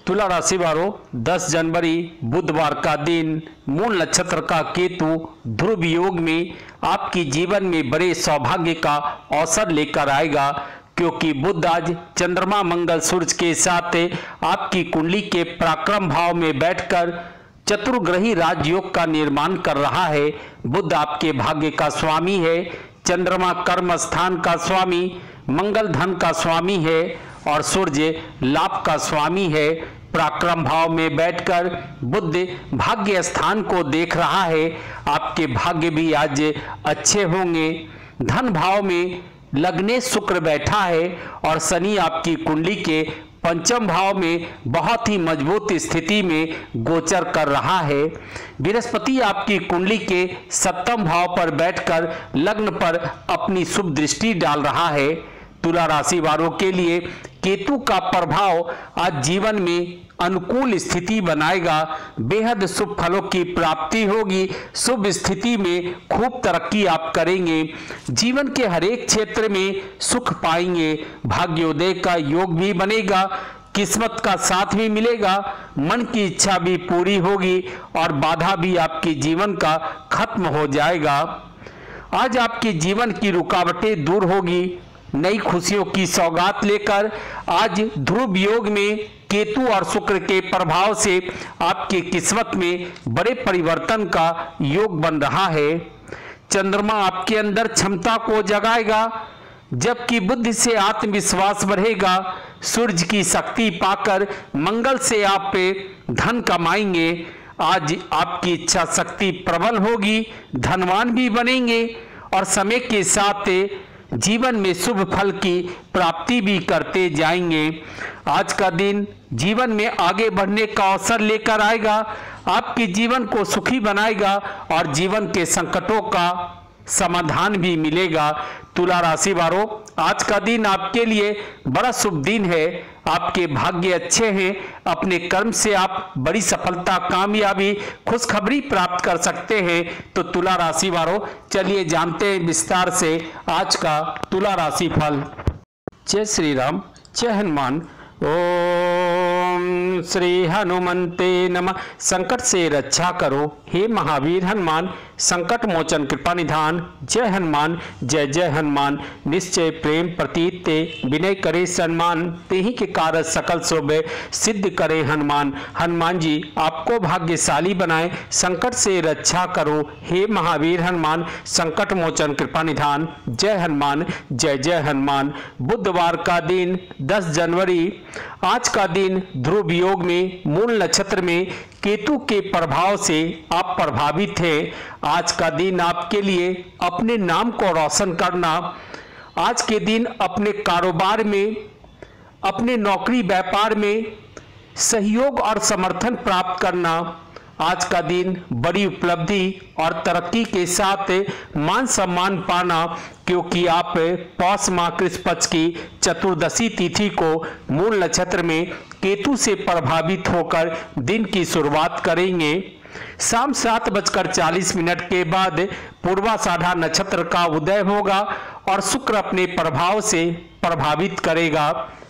तुला राशि वालों 10 जनवरी बुधवार का दिन मूल नक्षत्र का केतु ध्रुव योग में आपके जीवन में बड़े सौभाग्य का अवसर लेकर आएगा, क्योंकि बुध आज चंद्रमा मंगल सूर्य के साथ आपकी कुंडली के पराक्रम भाव में बैठकर चतुर्ग्रही राजयोग का निर्माण कर रहा है। बुध आपके भाग्य का स्वामी है, चंद्रमा कर्म स्थान का स्वामी, मंगल धन का स्वामी है और सूर्य लाभ का स्वामी है। पराक्रम भाव में बैठकर बुध भाग्य स्थान को देख रहा है। आपके भाग्य भी आज अच्छे होंगे। धन भाव में लग्ने शुक्र बैठा है और शनि आपकी कुंडली के पंचम भाव में बहुत ही मजबूत स्थिति में गोचर कर रहा है। बृहस्पति आपकी कुंडली के सप्तम भाव पर बैठकर लग्न पर अपनी शुभ दृष्टि डाल रहा है। तुला राशि वालों के लिए केतु का प्रभाव आज जीवन में अनुकूल स्थिति बनाएगा। बेहद शुभ फलों की प्राप्ति होगी। शुभ स्थिति में खूब तरक्की आप करेंगे। जीवन के हर एक क्षेत्र में सुख पाएंगे। भाग्योदय का योग भी बनेगा, किस्मत का साथ भी मिलेगा, मन की इच्छा भी पूरी होगी और बाधा भी आपके जीवन का खत्म हो जाएगा। आज आपके जीवन की रुकावटें दूर होगी। नई खुशियों की सौगात लेकर आज ध्रुव योग में केतु और शुक्र के प्रभाव से आपकी किस्मत में बड़े परिवर्तन का योग बन रहा है। चंद्रमा आपके अंदर क्षमता को जगाएगा, जबकि बुद्धि से आत्मविश्वास बढ़ेगा। सूर्य की शक्ति पाकर मंगल से आप पे धन कमाएंगे। आज आपकी इच्छा शक्ति प्रबल होगी, धनवान भी बनेंगे और समय के साथ जीवन में शुभ फल की प्राप्ति भी करते जाएंगे। आज का दिन जीवन में आगे बढ़ने का अवसर लेकर आएगा, आपके जीवन को सुखी बनाएगा और जीवन के संकटों का समाधान भी मिलेगा। तुला राशि वालों, आज का दिन आपके लिए बड़ा शुभ दिन है। आपके भाग्य अच्छे हैं। अपने कर्म से आप बड़ी सफलता, कामयाबी, खुशखबरी प्राप्त कर सकते हैं। तो तुला राशि वालों, चलिए जानते हैं विस्तार से आज का तुला राशि फल। जय श्री राम, जय हनुमान। ओम श्री हनुमंते नमः। संकट से रक्षा करो हे महावीर हनुमान, संकट मोचन कृपा निधान। जय हनुमान, जय जय हनुमान। निश्चय प्रेम प्रतीत ते विनय करे सम्मान, तेहि के कारज सकल शोभे सिद्ध करे हनुमान। हनुमान जी आपको भाग्यशाली बनाए, संकट से रक्षा करो हे महावीर हनुमान, संकट मोचन कृपा निधान। जय हनुमान, जय जय हनुमान। बुधवार का दिन 10 जनवरी, आज का दिन ध्रुव योग में मूल नक्षत्र में केतु के प्रभाव से आप प्रभावित हैं। आज का दिन आपके लिए अपने नाम को रोशन करना, आज के दिन अपने कारोबार में, अपने नौकरी व्यापार में सहयोग और समर्थन प्राप्त करना, आज का दिन बड़ी उपलब्धि और तरक्की के साथ मान सम्मान पाना, क्योंकि आप पौष माह कृष्ण पक्ष की चतुर्दशी तिथि को मूल नक्षत्र में केतु से प्रभावित होकर दिन की शुरुआत करेंगे। शाम 7:40 के बाद पूर्वाषाढ़ा नक्षत्र का उदय होगा और शुक्र अपने प्रभाव से प्रभावित करेगा।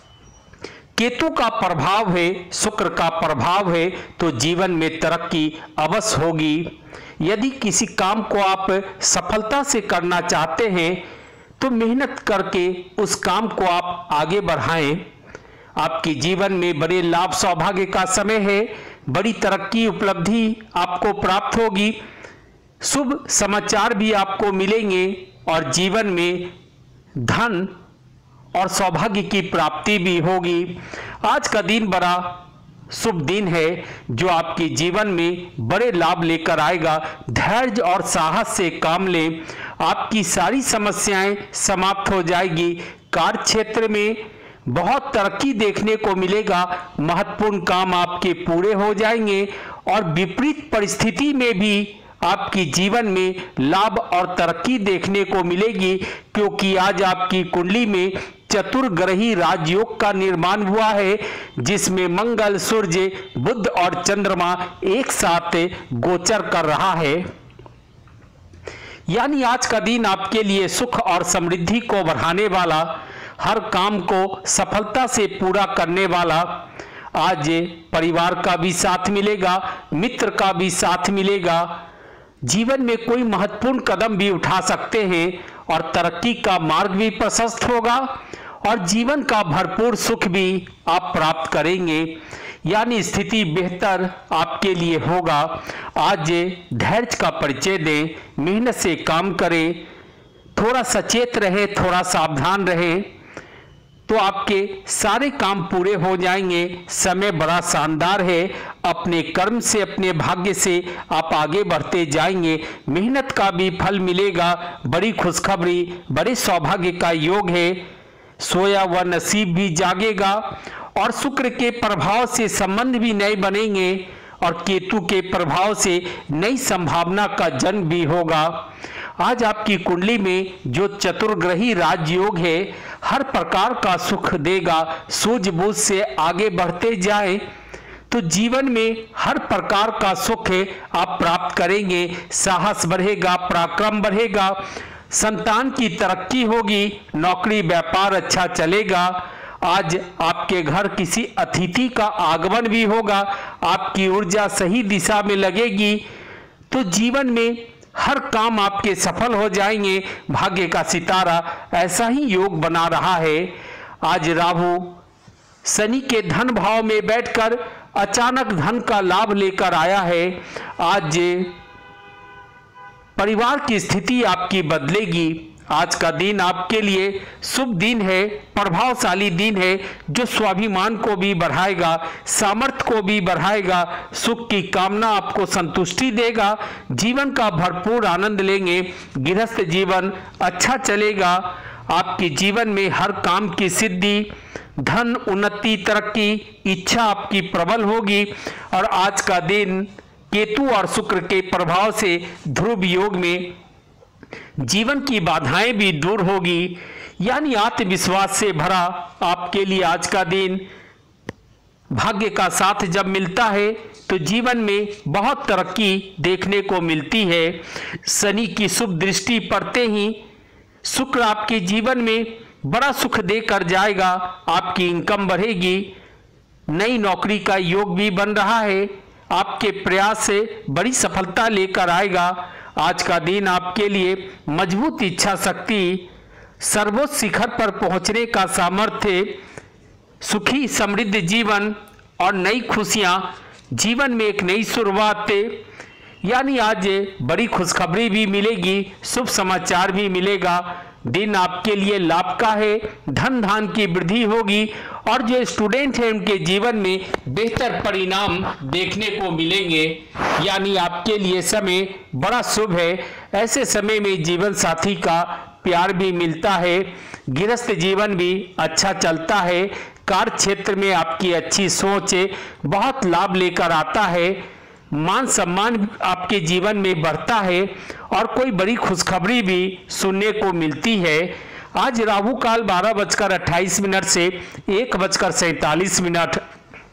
केतु का प्रभाव है, शुक्र का प्रभाव है, तो जीवन में तरक्की अवश्य होगी। यदि किसी काम को आप सफलता से करना चाहते हैं तो मेहनत करके उस काम को आप आगे बढ़ाएं। आपके जीवन में बड़े लाभ सौभाग्य का समय है। बड़ी तरक्की उपलब्धि आपको प्राप्त होगी। शुभ समाचार भी आपको मिलेंगे और जीवन में धन और सौभाग्य की प्राप्ति भी होगी। आज का दिन बड़ा शुभ दिन है जो आपके जीवन में बड़े लाभ लेकर आएगा। धैर्य और साहस से काम लें, आपकी सारी समस्याएं समाप्त हो जाएगी। कार्य क्षेत्र में बहुत तरक्की देखने को मिलेगा। महत्वपूर्ण काम आपके पूरे हो जाएंगे और विपरीत परिस्थिति में भी आपके जीवन में लाभ और तरक्की देखने को मिलेगी, क्योंकि आज आपकी कुंडली में चतुर्ग्रही राजयोग का निर्माण हुआ है, जिसमें मंगल, सूर्य, बुध और चंद्रमा एक साथ गोचर कर रहा है। यानी आज का दिन आपके लिए सुख और समृद्धि को बढ़ाने वाला, हर काम को सफलता से पूरा करने वाला, आज परिवार का भी साथ मिलेगा, मित्र का भी साथ मिलेगा। जीवन में कोई महत्वपूर्ण कदम भी उठा सकते हैं और तरक्की का मार्ग भी प्रशस्त होगा और जीवन का भरपूर सुख भी आप प्राप्त करेंगे, यानी स्थिति बेहतर आपके लिए होगा। आज धैर्य का परिचय दें, मेहनत से काम करें, थोड़ा सचेत रहे, थोड़ा सावधान रहे, तो आपके सारे काम पूरे हो जाएंगे। समय बड़ा शानदार है, अपने कर्म से, अपने भाग्य से आप आगे बढ़ते जाएंगे। मेहनत का भी फल मिलेगा। बड़ी खुशखबरी, बड़े सौभाग्य का योग है। सोया हुआ नसीब भी जागेगा और शुक्र के प्रभाव से संबंध भी नए बनेंगे और केतु के प्रभाव से नई संभावना का जन्म भी होगा। आज आपकी कुंडली में जो चतुर्ग्रही राजयोग है, हर प्रकार का सुख देगा। सूझबूझ से आगे बढ़ते जाएं तो जीवन में हर प्रकार का सुख आप प्राप्त करेंगे। साहस बढ़ेगा, पराक्रम बढ़ेगा, संतान की तरक्की होगी, नौकरी व्यापार अच्छा चलेगा। आज आपके घर किसी अतिथि का आगमन भी होगा। आपकी ऊर्जा सही दिशा में लगेगी तो जीवन में हर काम आपके सफल हो जाएंगे। भाग्य का सितारा ऐसा ही योग बना रहा है। आज राहु शनि के धन भाव में बैठकर अचानक धन का लाभ लेकर आया है। आज परिवार की स्थिति आपकी बदलेगी। आज का दिन आपके लिए शुभ दिन है, प्रभावशाली दिन है, जो स्वाभिमान को भी बढ़ाएगा, सामर्थ्य को भी बढ़ाएगा, सुख की कामना आपको संतुष्टि देगा। जीवन का भरपूर आनंद लेंगे। गृहस्थ जीवन अच्छा चलेगा। आपके जीवन में हर काम की सिद्धि, धन, उन्नति, तरक्की, इच्छा आपकी प्रबल होगी। और आज का दिन केतु और शुक्र के प्रभाव से ध्रुव योग में जीवन की बाधाएं भी दूर होगी, यानी आत्मविश्वास से भरा आपके लिए आज का दिन। भाग्य का साथ जब मिलता है तो जीवन में बहुत तरक्की देखने को मिलती है। शनि की शुभ दृष्टि पड़ते ही शुक्र आपके जीवन में बड़ा सुख देकर जाएगा। आपकी इनकम बढ़ेगी, नई नौकरी का योग भी बन रहा है। आपके प्रयास से बड़ी सफलता लेकर आएगा। आज का दिन आपके लिए मजबूत इच्छा शक्ति, सर्वोच्च शिखर पर पहुंचने का सामर्थ्य, सुखी समृद्ध जीवन और नई खुशियां, जीवन में एक नई शुरुआत, यानी आज बड़ी खुशखबरी भी मिलेगी, शुभ समाचार भी मिलेगा। दिन आपके लिए लाभ का है, धन धान की वृद्धि होगी और जो स्टूडेंट हैं उनके जीवन में बेहतर परिणाम देखने को मिलेंगे, यानी आपके लिए समय बड़ा शुभ है। ऐसे समय में जीवन साथी का प्यार भी मिलता है। गृहस्थ जीवन भी अच्छा चलता है। कार्य क्षेत्र में आपकी अच्छी सोच बहुत लाभ लेकर आता है। मान सम्मान आपके जीवन में बढ़ता है और कोई बड़ी खुशखबरी भी सुनने को मिलती है। आज राहु काल 12:28 से 1:47।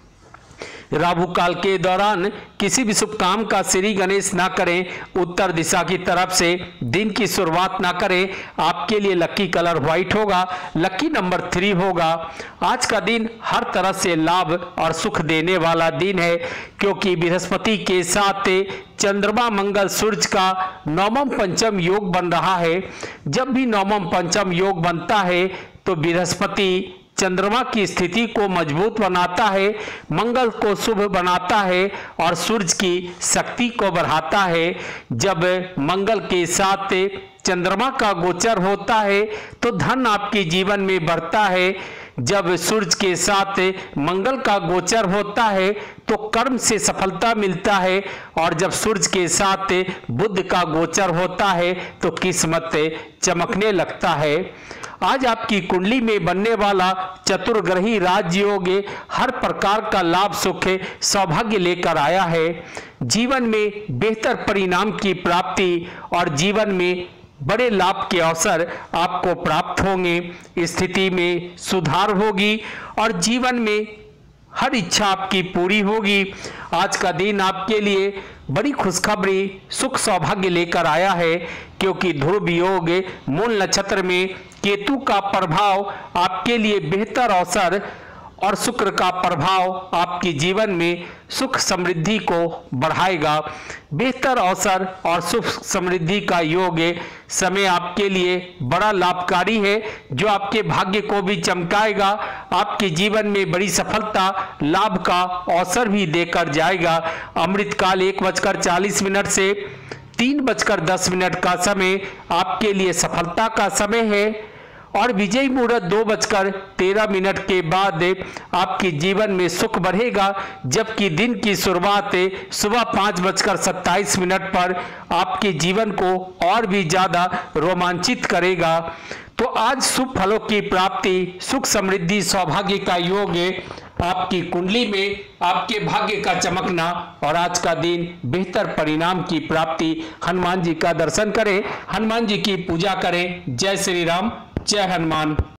राहु काल के दौरान किसी भी शुभ काम का श्री गणेश ना करें। उत्तर दिशा की तरफ से दिन की शुरुआत ना करें। आपके लिए लकी कलर व्हाइट होगा, लकी नंबर 3 होगा। आज का दिन हर तरह से लाभ और सुख देने वाला दिन है, क्योंकि बृहस्पति के साथ चंद्रमा मंगल सूर्य का नवम पंचम योग बन रहा है। जब भी नवम पंचम योग बनता है तो बृहस्पति चंद्रमा की स्थिति को मजबूत बनाता है, मंगल को शुभ बनाता है और सूर्य की शक्ति को बढ़ाता है। जब मंगल के साथ चंद्रमा का गोचर होता है तो धन आपके जीवन में बढ़ता है। जब सूर्य के साथ मंगल का गोचर होता है तो कर्म से सफलता मिलता है और जब सूर्य के साथ बुध का गोचर होता है तो किस्मत चमकने लगता है। आज आपकी कुंडली में बनने वाला चतुर्ग्रही राजयोग हर प्रकार का लाभ सुख सौभाग्य लेकर आया है। जीवन में बेहतर परिणाम की प्राप्ति और जीवन में बड़े लाभ के अवसर आपको प्राप्त होंगे। स्थिति में सुधार होगी और जीवन में हर इच्छा आपकी पूरी होगी। आज का दिन आपके लिए बड़ी खुशखबरी सुख सौभाग्य लेकर आया है, क्योंकि ध्रुव योग मूल नक्षत्र में केतु का प्रभाव आपके लिए बेहतर अवसर और शुक्र का प्रभाव आपके जीवन में सुख समृद्धि को बढ़ाएगा। बेहतर अवसर और सुख समृद्धि का योग समय आपके लिए बड़ा लाभकारी है, जो आपके भाग्य को भी चमकाएगा, आपके जीवन में बड़ी सफलता लाभ का अवसर भी देकर जाएगा। अमृतकाल 1:40 से 3:10 का समय आपके लिए सफलता का समय है और विजय मुहूर्त 2:13 के बाद आपके जीवन में सुख बढ़ेगा, जबकि दिन की शुरुआत सुबह 5:27 पर आपके जीवन को और भी ज्यादा रोमांचित करेगा। तो आज शुभ फलों की प्राप्ति, सुख समृद्धि, सौभाग्य का योग आपकी कुंडली में, आपके भाग्य का चमकना और आज का दिन बेहतर परिणाम की प्राप्ति। हनुमान जी का दर्शन करें, हनुमान जी की पूजा करें। जय श्री राम, जय हनुमान।